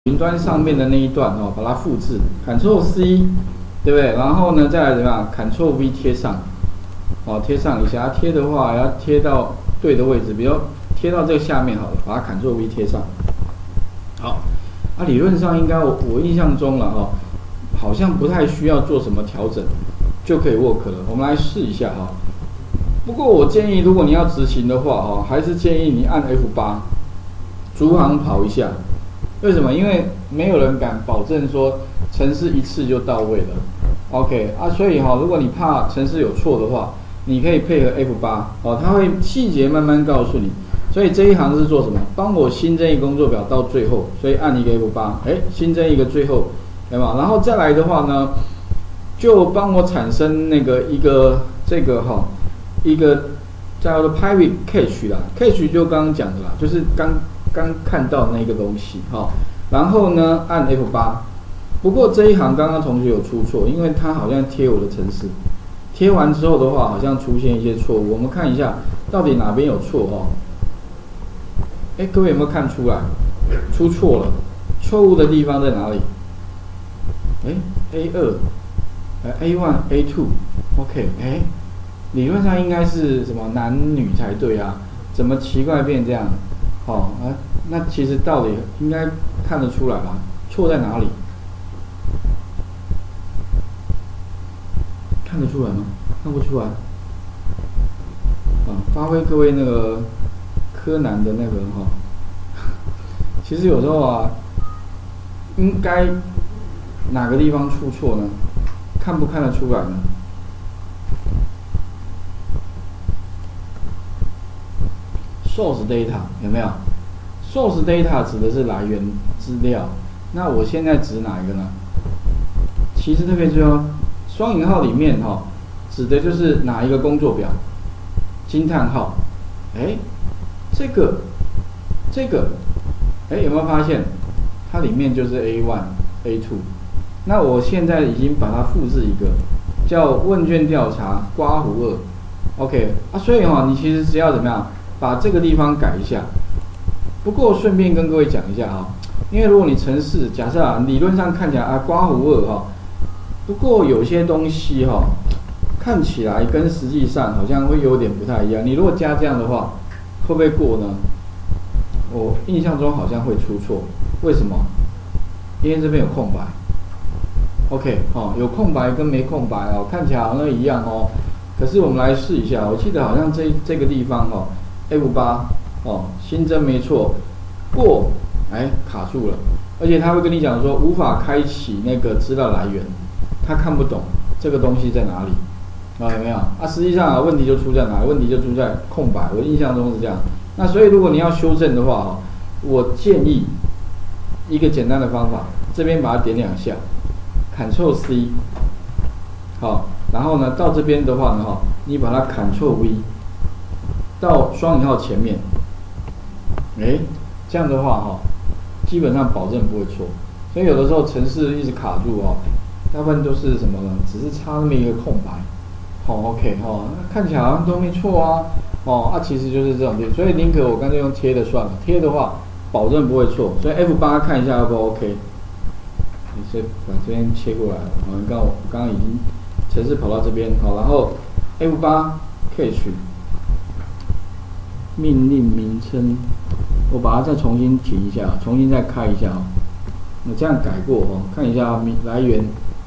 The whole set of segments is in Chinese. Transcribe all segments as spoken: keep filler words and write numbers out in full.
云端上面的那一段哦，把它复制 ，Ctrl C， 对不对？然后呢，再来怎么样 ？Ctrl V 贴上，哦，贴上一下，贴的话要贴到对的位置，比如贴到这个下面好了，把它 Ctrl V 贴上。好，啊，理论上应该我我印象中了哦，好像不太需要做什么调整，就可以 work 了。我们来试一下哈。不过我建议，如果你要执行的话哦，还是建议你按 F 八， 逐行跑一下。为什么？因为没有人敢保证说程式一次就到位了。OK 啊，所以哈、哦，如果你怕程式有错的话，你可以配合 F 八 哦，它会细节慢慢告诉你。所以这一行是做什么？帮我新增一个工作表到最后，所以按一个 F 八， 哎，新增一个最后，对吗？然后再来的话呢，就帮我产生那个一个这个哈、哦、一个叫做 private cache 啦 ，cache 就刚刚讲的啦，就是刚刚看到那个东西哈、哦。然后呢，按 F 八。不过这一行刚刚同学有出错，因为他好像贴我的程式，贴完之后的话，好像出现一些错误。我们看一下到底哪边有错哦。哎，各位有没有看出来？出错了，错误的地方在哪里？哎 ，A 二，呃 A 一 A 二 ，OK， 哎，理论上应该是什么男女才对啊？怎么奇怪变这样？哦，啊，那其实道理应该看得出来吧？错在哪里？看得出来吗？看不出来。啊，发挥各位那个柯南的那个哈、哦，其实有时候啊，应该哪个地方出错呢？看不看得出来呢？Source data 有没有 ？Source data 指的是来源资料。那我现在指哪一个呢？其实特别重要，双引号里面哈、哦，指的就是哪一个工作表？惊叹号，哎，这个，这个，哎，有没有发现？它里面就是 A 一 A 二。那我现在已经把它复制一个，叫问卷调查刮胡二 ，OK 啊，所以哈、哦，你其实只要怎么样？把这个地方改一下。不过顺便跟各位讲一下哈，因为如果你程式假设啊，理论上看起来啊刮胡二哈，不过有些东西哈，看起来跟实际上好像会有点不太一样。你如果加这样的话，会不会过呢？我印象中好像会出错，为什么？因为这边有空白。OK 哦，有空白跟没空白哦，看起来好像一样哦。可是我们来试一下，我记得好像这这个地方哦。F 八 哦，新增没错，过，哎，卡住了，而且他会跟你讲说无法开启那个资料来源，他看不懂这个东西在哪里，啊、哦、有没有？啊，实际上啊问题就出在哪？问题就出在空白，我印象中是这样。那所以如果你要修正的话哦，我建议一个简单的方法，这边把它点两下 ，Ctrl C， 好，然后呢到这边的话呢哈，你把它 Ctrl V。到双引号前面，哎，这样的话哈，基本上保证不会错。所以有的时候程式一直卡住哦，大部分都是什么呢？只是差那么一个空白。哦 ，OK 哦，看起来好像都没错啊。哦，啊，其实就是这种地。所以宁可我干脆用贴的算了，贴的话保证不会错。所以 F 八 看一下要不 OK。你先把这边切过来，我刚我刚刚已经程式跑到这边，好，然后 F 八 cache。命令名称，我把它再重新停一下，重新再开一下哦。我这样改过哦，看一下来源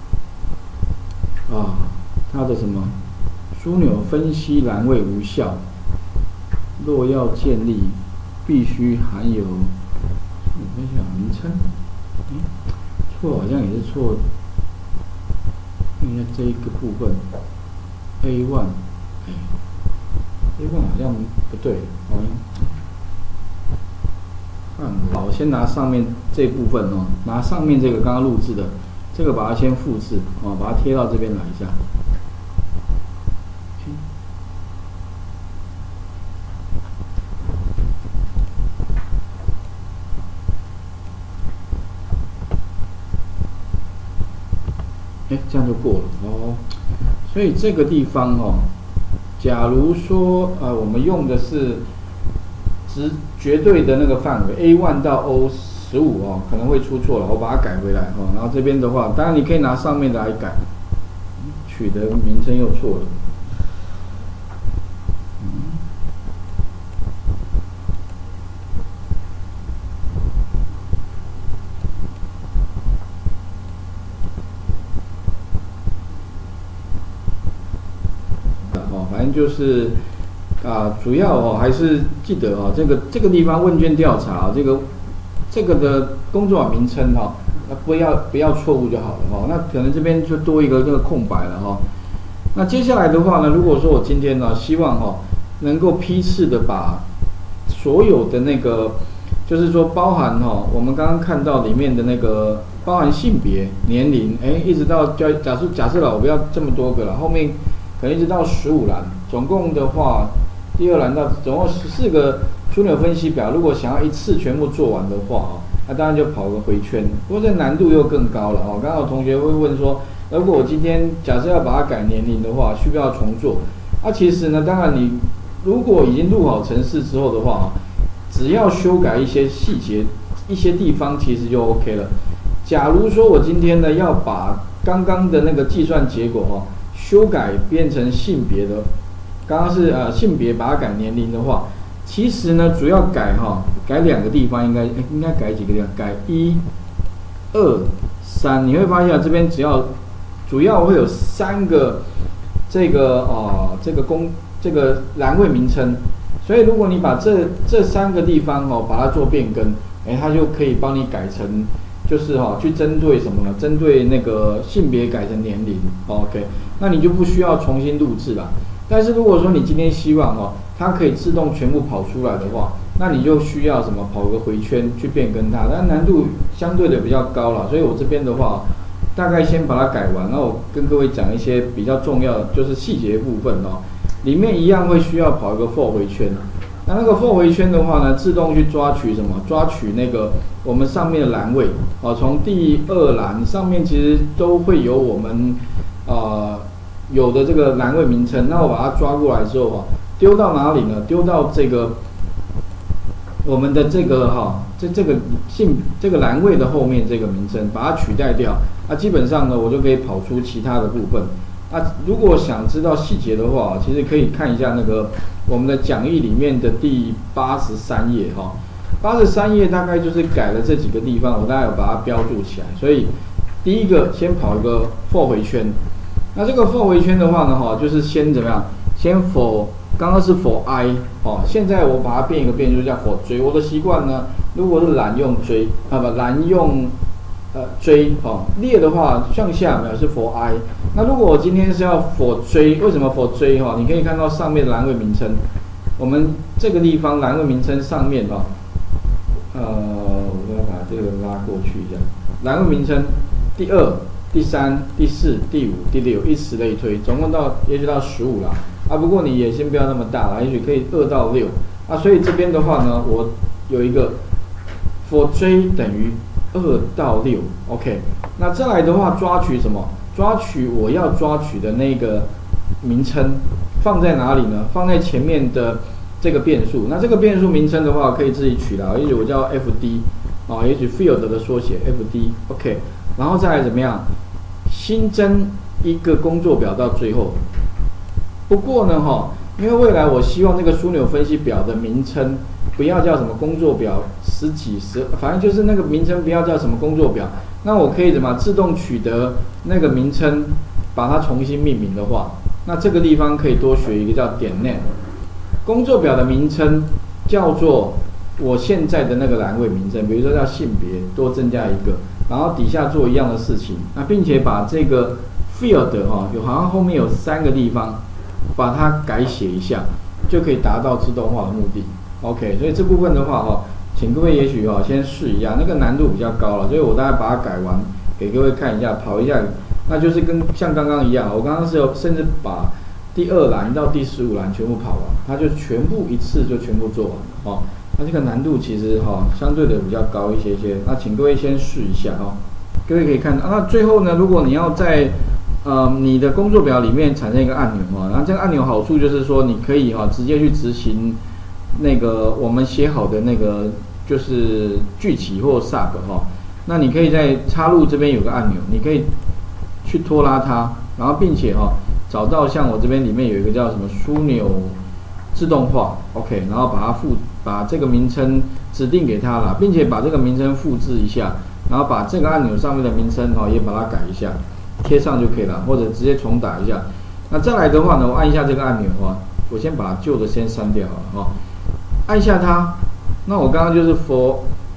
啊，它的什么枢纽分析栏位无效，若要建立，必须含有分享名称。嗯，错好像也是错，看一下这一个部分 A 一，哎。A 一好像不对，哦，好，我先拿上面这部分哦，拿上面这个刚刚录制的，这个把它先复制哦，把它贴到这边来一下。哎，这样就过了哦。所以这个地方哦。假如说，呃，我们用的是直绝对的那个范围 A 一 到 O 十五哦，可能会出错了，我把它改回来哦。然后这边的话，当然你可以拿上面的来改，取得名称又错了。哦，反正就是啊，主要哦还是记得哦，这个这个地方问卷调查这个这个的工作名称哈、哦，那不要不要错误就好了哦。那可能这边就多一个这个空白了哈、哦。那接下来的话呢，如果说我今天呢，希望哈、哦、能够批次的把所有的那个，就是说包含哈、哦、我们刚刚看到里面的那个包含性别、年龄，哎，一直到假假设假设了，我不要这么多个了，后面可能一直到十五栏，总共的话，第二栏到总共十四个枢纽分析表，如果想要一次全部做完的话哦，那当然就跑个回圈，不过这难度又更高了哦。刚刚有同学会问说，如果我今天假设要把它改年龄的话，需不需要重做？啊，其实呢，当然你如果已经录好程式之后的话啊，只要修改一些细节、一些地方，其实就 OK 了。假如说我今天呢要把刚刚的那个计算结果哦修改变成性别的，刚刚是呃性别把它改年龄的话，其实呢主要改哈、哦、改两个地方，应该应该改几个地方？改一、二、三，你会发现这边只要主要会有三个这个哦、呃、这个公这个栏位名称，所以如果你把这这三个地方哦把它做变更，哎，它就可以帮你改成就是哈、哦、去针对什么呢？针对那个性别改成年龄、哦、，OK， 那你就不需要重新录制了。但是如果说你今天希望哦它可以自动全部跑出来的话，那你就需要什么跑个回圈去变更它，但难度相对的比较高了，所以我这边的话。大概先把它改完，然后我跟各位讲一些比较重要的，就是细节部分哦。里面一样会需要跑一个 for 回圈，那那个 for 回圈的话呢，自动去抓取什么？抓取那个我们上面的栏位哦，从第二栏上面其实都会有我们呃有的这个栏位名称。那我把它抓过来之后啊，丢到哪里呢？丢到这个我们的这个哈、哦，这这个性这个栏位的后面这个名称，把它取代掉。那、啊、基本上呢，我就可以跑出其他的部分。啊，如果想知道细节的话，其实可以看一下那个我们的讲义里面的第八十三页哈。八十三页大概就是改了这几个地方，我大概有把它标注起来。所以第一个先跑一个 for 回圈。那这个 for 回圈的话呢，哈，就是先怎么样？先 for 刚刚是 for I 哦，现在我把它变一个变数叫 for 追。我的习惯呢，如果是栏用追啊不栏用。呃，追哦，列的话向下表示 for I。那如果我今天是要 for 追，为什么 for 追哈、哦？你可以看到上面的栏位名称，我们这个地方栏位名称上面哦，呃，我要把这个拉过去一下，栏位名称第二、第三、第四、第五、第六，以此类推，总共到也许到十五啦。啊，不过你也先不要那么大啦，也许可以二到六。啊，所以这边的话呢，我有一个 for 追等于。二到六 ，OK。那再来的话，抓取什么？抓取我要抓取的那个名称放在哪里呢？放在前面的这个变数。那这个变数名称的话，可以自己取的，也许我叫 F D 啊，也许 field 的缩写 F D，OK。然后再来怎么样？新增一个工作表到最后。不过呢，哈，因为未来我希望这个枢纽分析表的名称不要叫什么工作表十几十，反正就是那个名称不要叫什么工作表。那我可以怎么自动取得那个名称，把它重新命名的话，那这个地方可以多学一个叫点 name。工作表的名称叫做我现在的那个栏位名称，比如说叫性别，多增加一个，然后底下做一样的事情，那并且把这个 field 哈、哦，有好像后面有三个地方，把它改写一下，就可以达到自动化的目的。OK， 所以这部分的话哈、哦，请各位也许哈、哦、先试一下，那个难度比较高了，所以我大概把它改完给各位看一下，跑一下，那就是跟像刚刚一样，我刚刚是有甚至把第二栏到第十五栏全部跑完，它就全部一次就全部做完了哦。那这个难度其实哈、哦、相对的比较高一些些，那请各位先试一下哦。各位可以看到，那最后呢，如果你要在呃你的工作表里面产生一个按钮哦，那这个按钮好处就是说你可以哈、哦、直接去执行那个我们写好的那个就是巨起或 sub 哈，那你可以在插入这边有个按钮，你可以去拖拉它，然后并且哈找到像我这边里面有一个叫什么枢纽自动化 ，OK， 然后把它复把这个名称指定给它了，并且把这个名称复制一下，然后把这个按钮上面的名称哈也把它改一下，贴上就可以了，或者直接重打一下。那再来的话呢，我按一下这个按钮哈，我先把旧的先删掉好了哈，按一下它，那我刚刚就是 for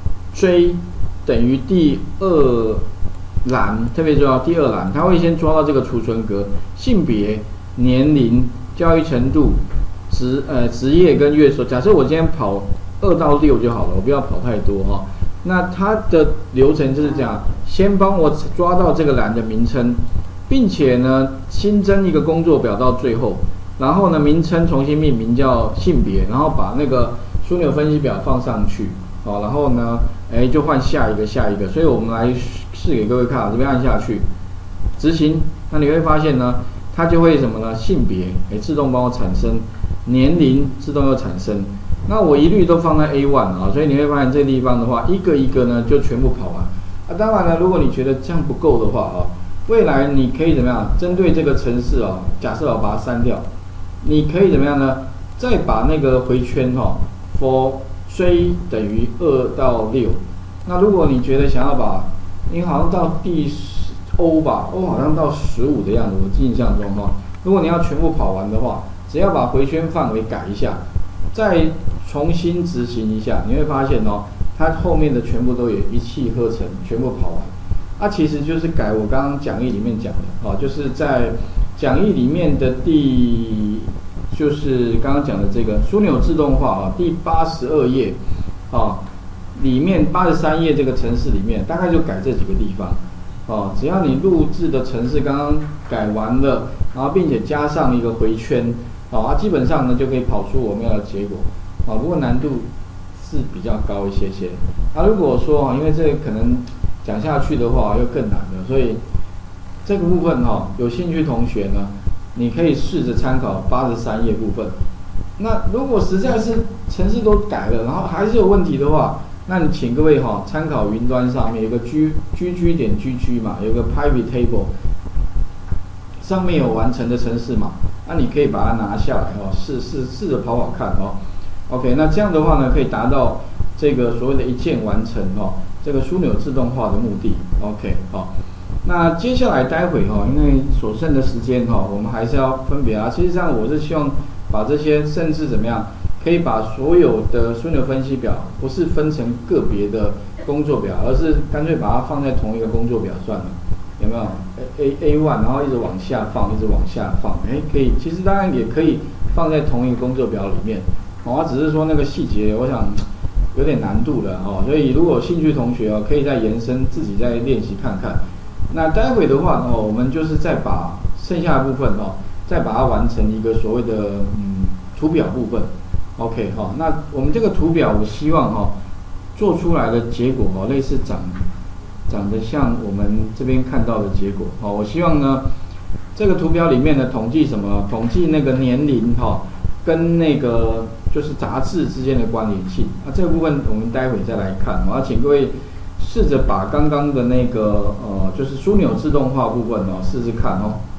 J 等于第二栏，特别重要，第二栏它会先抓到这个储存格，性别、年龄、教育程度、职呃职业跟月收。假设我今天跑二到六就好了，我不要跑太多哈。那它的流程就是这样，先帮我抓到这个栏的名称，并且呢新增一个工作表到最后，然后呢名称重新命名叫性别，然后把那个枢纽分析表放上去，好，然后呢，哎就换下一个下一个，所以我们来试给各位看，这边按下去，执行，那你会发现呢，它就会什么呢？性别哎自动帮我产生，年龄自动又产生。那我一律都放在 A 一 啊，所以你会发现这个地方的话，一个一个呢就全部跑完。啊，当然呢，如果你觉得这样不够的话啊，未来你可以怎么样？针对这个程式啊，假设我把它删掉，你可以怎么样呢？再把那个回圈哈 ，for J 等于二到六。那如果你觉得想要把，因为好像到第十 O 吧 ，O 好像到十五的样子，我印象中哈。如果你要全部跑完的话，只要把回圈范围改一下，再重新执行一下，你会发现哦，它后面的全部都有一气呵成，全部跑完。啊，其实就是改我刚刚讲义里面讲的哦，就是在讲义里面的第，就是刚刚讲的这个枢纽自动化啊，第八十二页啊，里面八十三页这个程式里面，大概就改这几个地方哦。只要你录制的程式刚刚改完了，然后并且加上一个回圈。好啊，基本上呢就可以跑出我们要的结果啊。不过难度是比较高一些些。啊，如果说啊，因为这个可能讲下去的话又更难了，所以这个部分哈，有兴趣同学呢，你可以试着参考八十三页部分。那如果实在是程式都改了，然后还是有问题的话，那你请各位哈参考云端上面有个 G G G 点 G G 嘛，有个 Pivot Table。上面有完成的程式嘛，那你可以把它拿下来哦，试试试着跑跑看哦。OK， 那这样的话呢，可以达到这个所谓的一键完成哦，这个枢纽自动化的目的。OK， 好，那接下来待会哈，因为所剩的时间哈，我们还是要分别啊。其实上我是希望把这些甚至怎么样，可以把所有的枢纽分析表不是分成个别的工作表，而是干脆把它放在同一个工作表算了。有没有 A A 一， 然后一直往下放，一直往下放，哎，可以，其实当然也可以放在同一个工作表里面，哦，只是说那个细节，我想有点难度了哦，所以如果有兴趣同学哦，可以再延伸自己再练习看看。那待会的话哦，我们就是再把剩下的部分哦，再把它完成一个所谓的嗯图表部分 ，OK 哈、哦，那我们这个图表，我希望哈、哦、做出来的结果哦，类似长。长得像我们这边看到的结果，好，我希望呢，这个图表里面呢统计什么？统计那个年龄哈，跟那个就是杂志之间的关联性。那这个部分我们待会再来看。我要请各位试着把刚刚的那个呃，就是枢纽自动化部分哦，试试看哦。